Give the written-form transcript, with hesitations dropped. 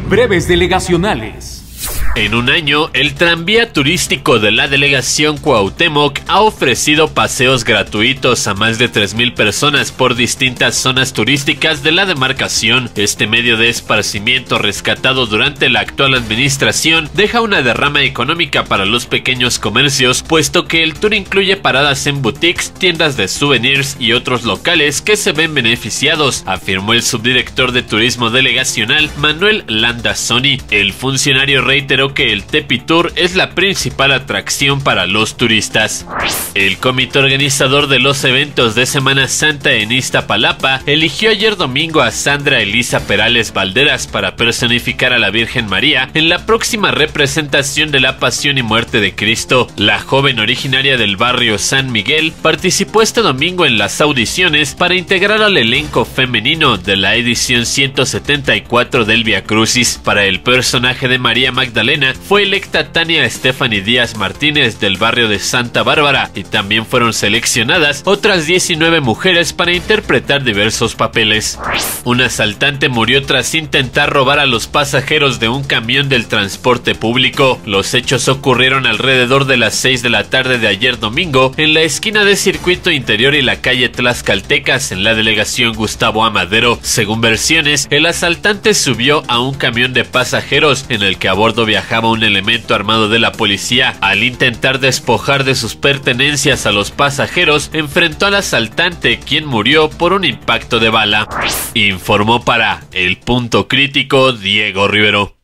Breves delegacionales. En un año, el tranvía turístico de la delegación Cuauhtémoc ha ofrecido paseos gratuitos a más de 3,000 personas por distintas zonas turísticas de la demarcación. Este medio de esparcimiento rescatado durante la actual administración deja una derrama económica para los pequeños comercios, puesto que el tour incluye paradas en boutiques, tiendas de souvenirs y otros locales que se ven beneficiados, afirmó el subdirector de turismo delegacional Manuel Landazoni. El funcionario reiteró que el Tepi Tour es la principal atracción para los turistas. El comité organizador de los eventos de Semana Santa en Iztapalapa eligió ayer domingo a Sandra Elisa Perales Valderas para personificar a la Virgen María en la próxima representación de la Pasión y Muerte de Cristo. La joven originaria del barrio San Miguel participó este domingo en las audiciones para integrar al elenco femenino de la edición 174 del Via Crucis. Para el personaje de María Magdalena fue electa Tania Stephanie Díaz Martínez del barrio de Santa Bárbara, y también fueron seleccionadas otras 19 mujeres para interpretar diversos papeles. Un asaltante murió tras intentar robar a los pasajeros de un camión del transporte público. Los hechos ocurrieron alrededor de las 6 de la tarde de ayer domingo en la esquina de Circuito Interior y la calle Tlaxcaltecas en la delegación Gustavo Amadero. Según versiones, el asaltante subió a un camión de pasajeros en el que a bordo viajaba un elemento armado de la policía. Al intentar despojar de sus pertenencias a los pasajeros, enfrentó al asaltante, quien murió por un impacto de bala. Informó para El Punto Crítico Diego Rivero.